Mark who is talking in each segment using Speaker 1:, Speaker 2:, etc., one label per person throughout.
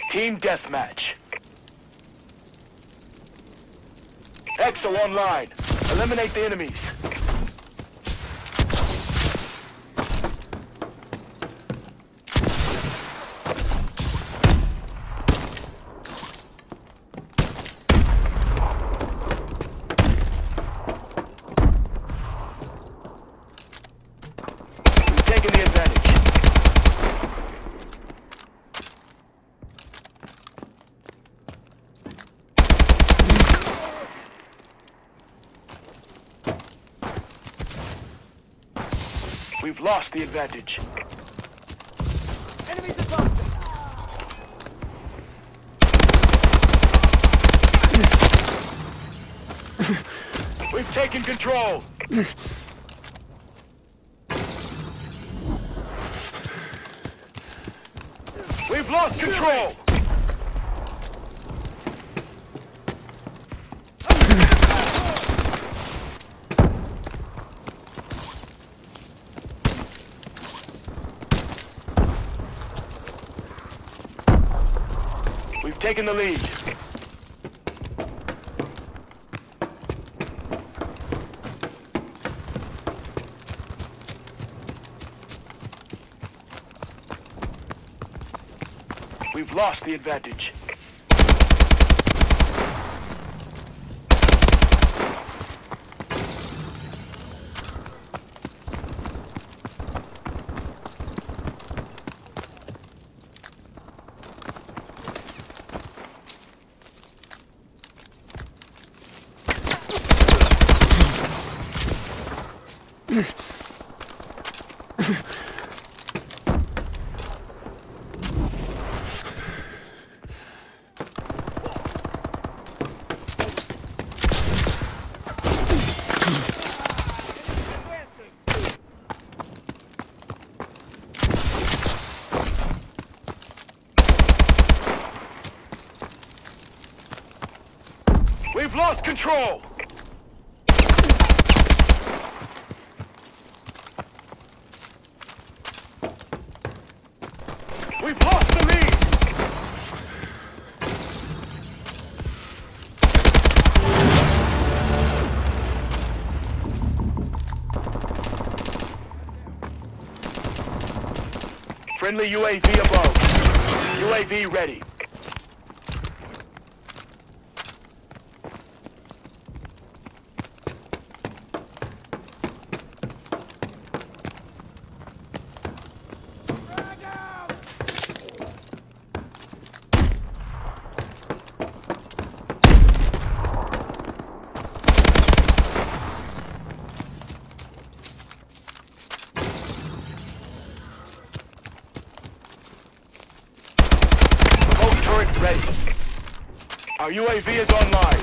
Speaker 1: Team deathmatch. Exo online. Eliminate the enemies. Taking the advantage. We've lost the advantage.
Speaker 2: Enemies advancing!
Speaker 1: We've taken control. We've lost control. We've taken the lead. We've lost the advantage. We've lost control! We've lost the lead! Friendly UAV above. UAV ready. Ready. Our UAV is online.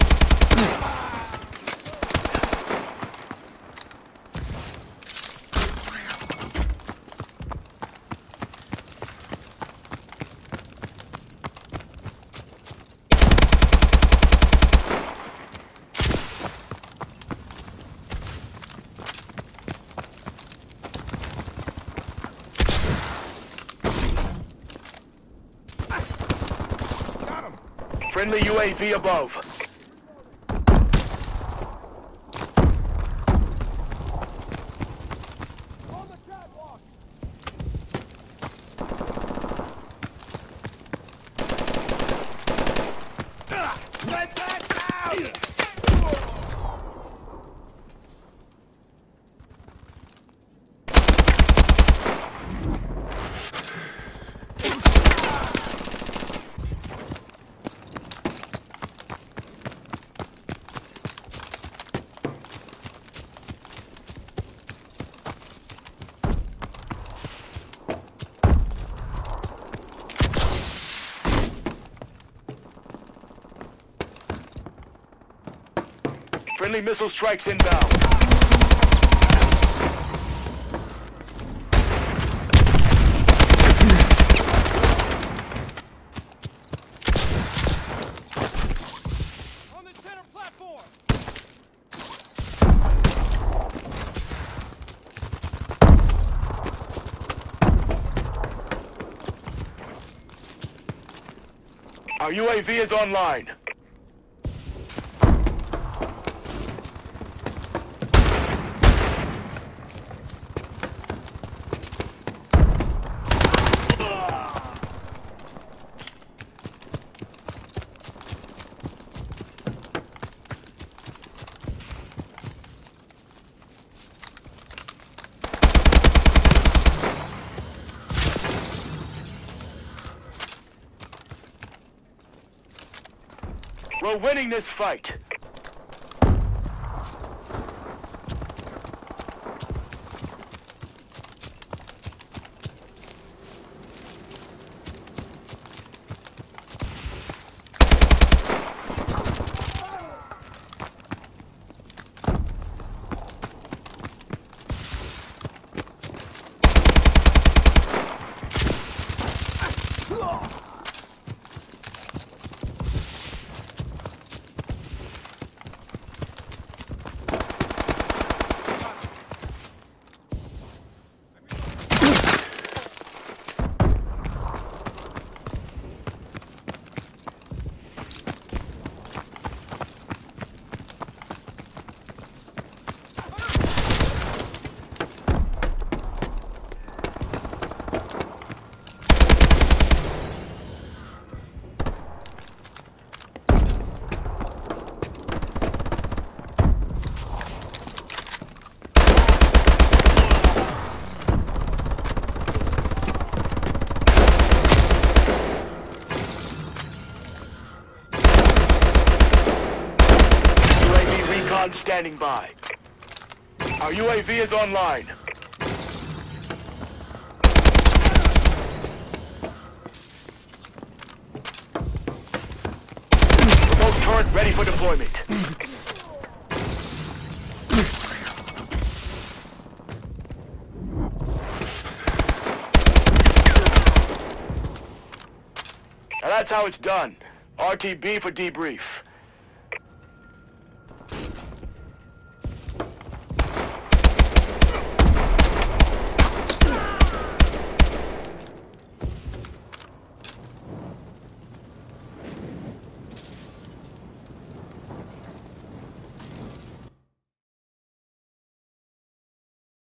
Speaker 1: Friendly UAV above.
Speaker 2: On the catwalk! Let that down!
Speaker 1: Friendly missile strikes inbound.
Speaker 2: On the center platform!
Speaker 1: Our UAV is online. We're winning this fight. Standing by. Our UAV is online. Remote turret ready for deployment. Now that's how it's done. RTB for debrief.